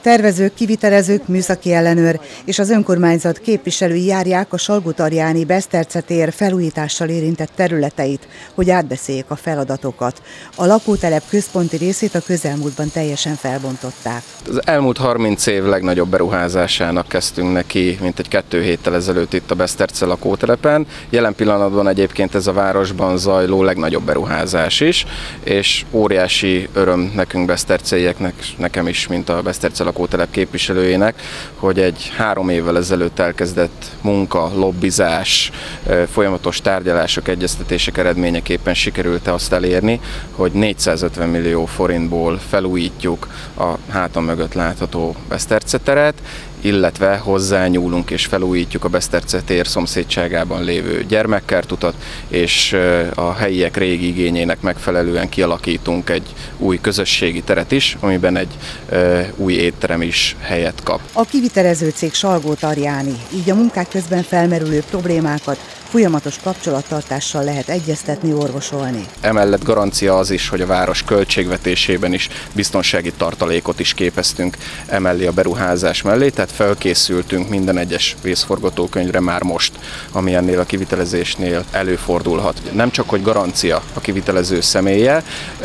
Tervezők, kivitelezők, műszaki ellenőr és az önkormányzat képviselői járják a Salgótarjáni Beszterce tér felújítással érintett területeit, hogy átbeszéljék a feladatokat. A lakótelep központi részét a közelmúltban teljesen felbontották. Az elmúlt 30 év legnagyobb beruházásának kezdtünk neki, mint egy 2 héttel ezelőtt itt a Beszterce lakótelepen. Jelen pillanatban egyébként ez a városban zajló legnagyobb beruházás is, és óriási öröm nekünk beszterceieknek, nekem is, mint a Beszterce lakótelep képviselőjének, hogy egy 3 évvel ezelőtt elkezdett munka, lobbizás, folyamatos tárgyalások, egyeztetések eredményeképpen sikerült azt elérni, hogy 450 millió forintból felújítjuk a hátam mögött látható Beszterce teret, illetve hozzányúlunk és felújítjuk a Beszterce tér szomszédságában lévő gyermekkertutat, és a helyiek régi igényének megfelelően kialakítunk egy új közösségi teret is, amiben egy új étterem is helyet kap. A kivitelező cég Salgótarjáni, így a munkák közben felmerülő problémákat folyamatos kapcsolattartással lehet egyeztetni, orvosolni. Emellett garancia az is, hogy a város költségvetésében is biztonsági tartalékot is képeztünk emellé a beruházás mellé, tehát felkészültünk minden egyes vészforgatókönyvre már most, ami ennél a kivitelezésnél előfordulhat. Nem csak, hogy garancia a kivitelező személye,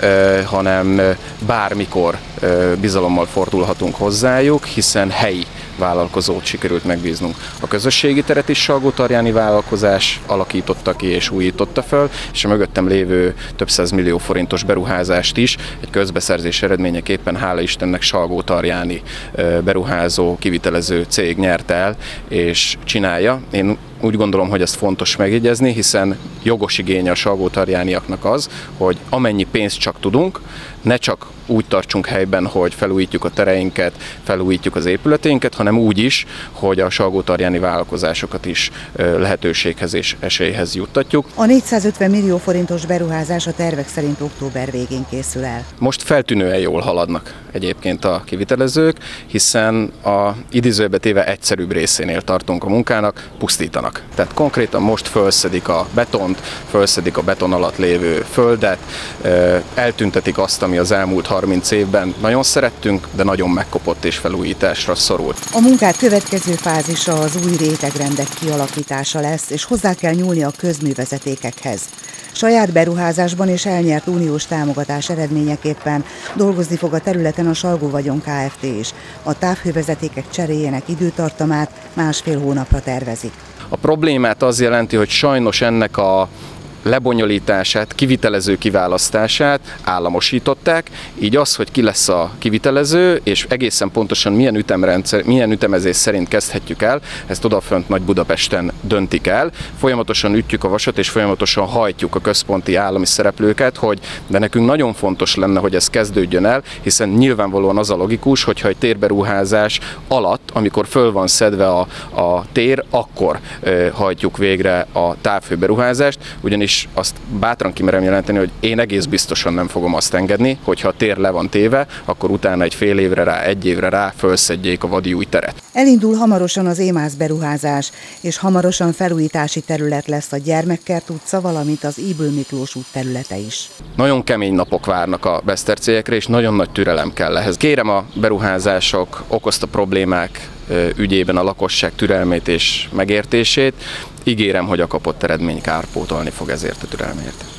hanem bármikor bizalommal fordulhatunk hozzájuk, hiszen helyi vállalkozót sikerült megbíznunk. A közösségi teret is Salgótarjáni vállalkozás alakította ki és újította fel, és a mögöttem lévő több 100 millió forintos beruházást is egy közbeszerzés eredményeképpen, hála Istennek, Salgótarjáni beruházó, kivitelező cég nyerte el és csinálja. Én úgy gondolom, hogy ezt fontos megjegyezni, hiszen jogos igénye a salgótarjániaknak az, hogy amennyi pénzt csak tudunk, ne csak úgy tartsunk helyben, hogy felújítjuk a tereinket, felújítjuk az épületeinket, hanem úgy is, hogy a salgótarjáni vállalkozásokat is lehetőséghez és esélyhez juttatjuk. A 450 millió forintos beruházás a tervek szerint október végén készül el. Most feltűnően jól haladnak egyébként a kivitelezők, hiszen a idézőbe téve egyszerűbb részénél tartunk a munkának, pusztítanak. Tehát konkrétan most fölszedik a betont, fölszedik a beton alatt lévő földet, eltüntetik azt, ami az elmúlt 30 évben nagyon szerettünk, de nagyon megkopott és felújításra szorult. A munkák következő fázisa az új rétegrendek kialakítása lesz, és hozzá kell nyúlni a közművezetékekhez. Saját beruházásban és elnyert uniós támogatás eredményeképpen dolgozni fog a területen a Salgó Vagyon Kft. Is. A távhővezetékek cseréjének időtartamát 1,5 hónapra tervezik. A problémát az jelenti, hogy sajnos ennek a lebonyolítását, kivitelező kiválasztását államosították, így az, hogy ki lesz a kivitelező, és egészen pontosan milyen ütemezés szerint kezdhetjük el, ezt odafönt Nagy-Budapesten döntik el. Folyamatosan ütjük a vasat, és folyamatosan hajtjuk a központi állami szereplőket, de nekünk nagyon fontos lenne, hogy ez kezdődjön el, hiszen nyilvánvalóan az a logikus, hogyha egy térberuházás alatt, amikor föl van szedve a tér, akkor hajtjuk végre a távhőberuházást, ugyanis azt bátran kimerem jelenteni, hogy én egész biztosan nem fogom azt engedni, hogyha a tér le van téve, akkor utána egy fél évre rá, 1 évre rá fölszedjék a vadi új teret. Elindul hamarosan az EMÁSZ beruházás, és hamarosan felújítási terület lesz a Gyermekkert utca, valamint az Ybl Miklós út területe is. Nagyon kemény napok várnak a besztercélyekre, és nagyon nagy türelem kell ehhez. Kérem a beruházások okozta problémák ügyében a lakosság türelmét és megértését. Ígérem, hogy a kapott eredmény kárpótolni fog ezért a türelmért.